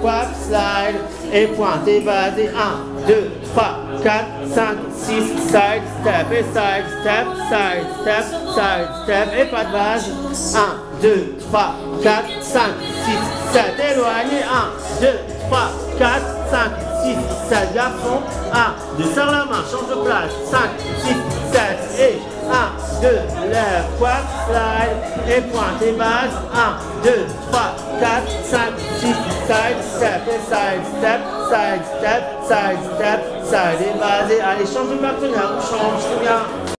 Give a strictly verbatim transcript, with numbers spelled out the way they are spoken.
quack, slide, et pointe, et base, et un, deux, trois, quatre, cinq, six, side, step, et side, step, side, step, side, step, et pas de base, un, deux, trois, quatre, cinq, six, sept, éloigné, un, deux, trois, quatre, cinq, six, sept, garçon, un, deux, serre la main, change de place, cinq, six, sept, et un, deux, lève, quack, slide, et pointe, et base, un, deux, trois, quatre, cinq, six, side, step, et side, step, side, step, side, step, side, et base, et allez, change de partenaire, on change, c'est bien.